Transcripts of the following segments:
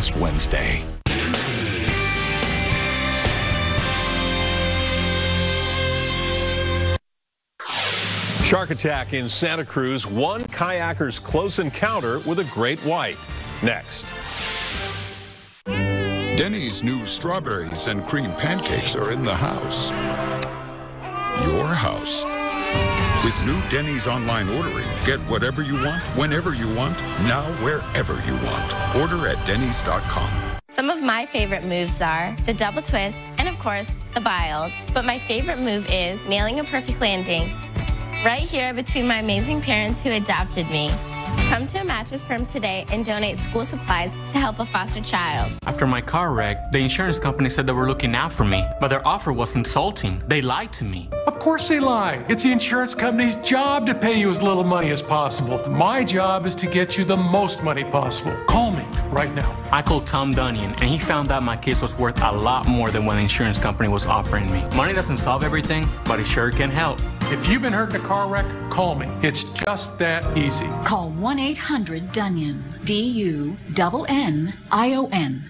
this Wednesday. Shark attack in Santa Cruz. One kayaker's close encounter with a great white. Next. Denny's new strawberries and cream pancakes are in the house. Your house. With new Denny's online ordering, get whatever you want, whenever you want, now wherever you want. Order at Dennys.com. Some of my favorite moves are the double twist and, of course, the biles. But my favorite move is nailing a perfect landing right here between my amazing parents who adopted me. Come to a mattress firm today and donate school supplies to help a foster child. After my car wreck, the insurance company said they were looking out for me, but their offer was insulting. They lied to me. Of course they lie. It's the insurance company's job to pay you as little money as possible. My job is to get you the most money possible. Call me right now. I called Tom Dunnion, and he found out my case was worth a lot more than what the insurance company was offering me. Money doesn't solve everything, but it sure can help. If you've been hurt in a car wreck, call me. It's just that easy. Call 1-800-DUNION. DUNNION.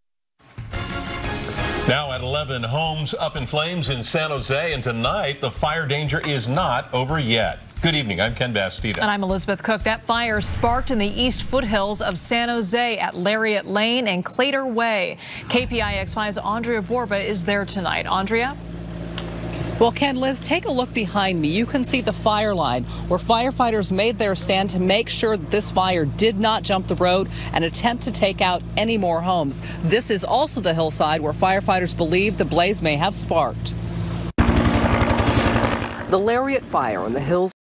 Now at 11, homes up in flames in San Jose, and tonight the fire danger is not over yet. Good evening, I'm Ken Bastida. And I'm Elizabeth Cook. That fire sparked in the east foothills of San Jose at Lariat Lane and Clater Way. KPIX 5's Andrea Borba is there tonight. Andrea? Well, Ken, Liz, take a look behind me. You can see the fire line where firefighters made their stand to make sure that this fire did not jump the road and attempt to take out any more homes. This is also the hillside where firefighters believe the blaze may have sparked. The Lariat fire on the hills